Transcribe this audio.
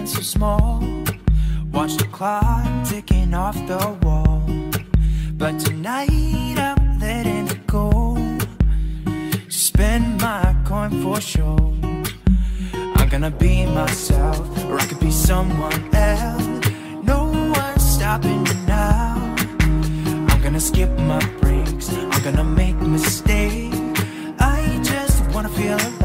feeling so small. Watch the clock ticking off the wall. But tonight I'm letting it go. Spend my coin for sure. I'm gonna be myself, or I could be someone else. No one's stopping me now. I'm gonna skip my breaks, I'm gonna make mistakes. I just wanna feel alive.